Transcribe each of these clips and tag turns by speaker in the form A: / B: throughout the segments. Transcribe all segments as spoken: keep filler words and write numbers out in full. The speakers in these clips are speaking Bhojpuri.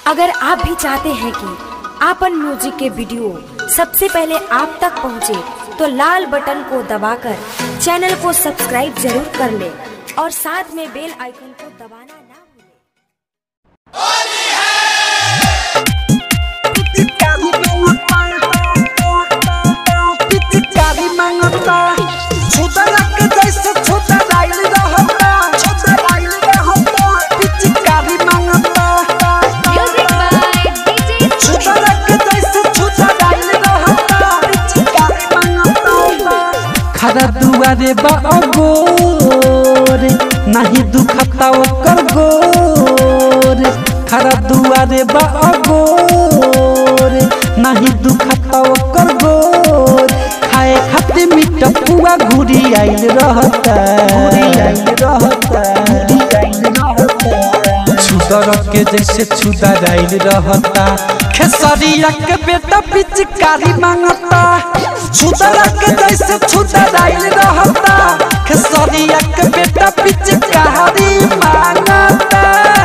A: अगर आप भी चाहते हैं कि आपन म्यूजिक के वीडियो सबसे पहले आप तक पहुंचे, तो लाल बटन को दबाकर चैनल को सब्सक्राइब जरूर कर ले और साथ में बेल आइकन को दबाना ना भूलें।
B: खरा दुआरे बागोर नहीं दुखता ओकर गोर, खरा दुआरे बागोर नहीं दुखता ओकर गोर। खाए खाते मीठ पुआ घुरी आइल रहता, छुदर के जैसे छुदर आइल रहता। खेसरिया के बेटा पिचकारी मांगता, छुदर के जैसे छुदर आइल रहता। खेसरिया के बेटा पिचकारी मांगता।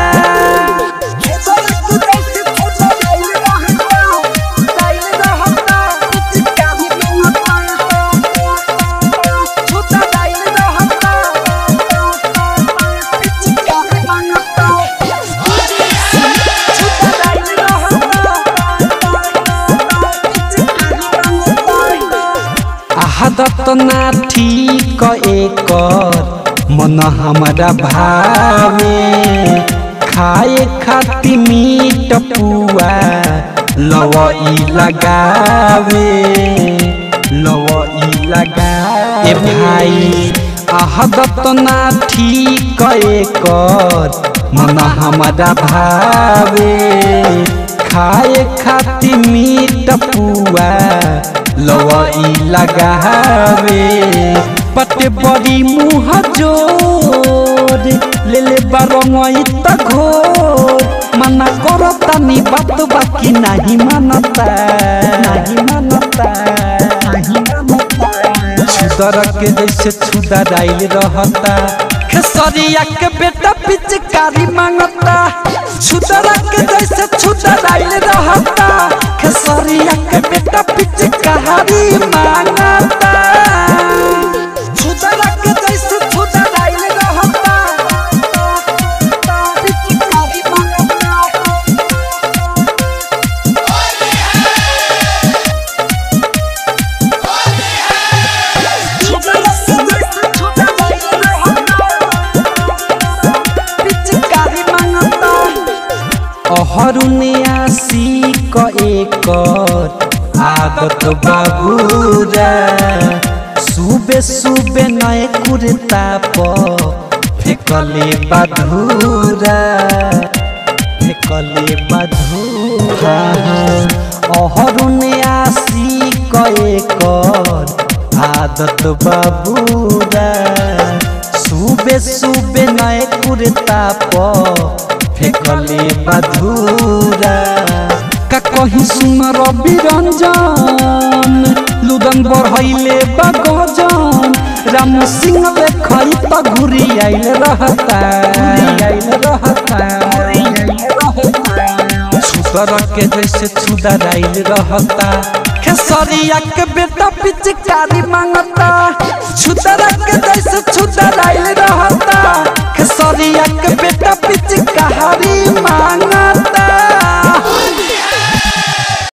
B: आदत ना ठीक एकर मन हमारा भावे। खाए खाती मीठ पुआ लवई लगावे, लवई लगावे भाई। आदत ना ठीक एकर मन हमारा भावे। खाए खाती मीठ पुआ लवई लगावे। पटे बड़ी मुँह जोर ले ले बारंगई त घोर। मना करता नी बात बाकी नहीं मानता, नहीं मानता, नहीं मानता। छुदर के जैसे छुदर आइल रहता। खेसरिया के बेटा पिचकारी मांगता, छुदर के जैसे छुदर आइल रहता। खेसरिया के बेटा पिचकारी मांगता, छुदर के जैसे छुदर आइल रहता। पिचकारी मांगता। अहरुनियासी क एकर आदत बाबूरा। सुबे सुबे नए कुर्ता पर फेंकले बधूरा, फेंकले बधूरा। अहरुनियासी क एकर आदत बाबूरा। सुबे सुबे नए कुर्ता पर फेंकले बधूरा। का कहीं सुन रवि रंजन लुदन बढ़ैले बगजन। राम सिंह देखई त घुरी आइल रहता, आइल रहता। छुदर के जैसे छुदर आइल रहता। खेसरिया के बेटा पिचकारी मांगता, छुदर के जैसे छुदर आइल रहता। खेसरिया के बेटा पिचकारी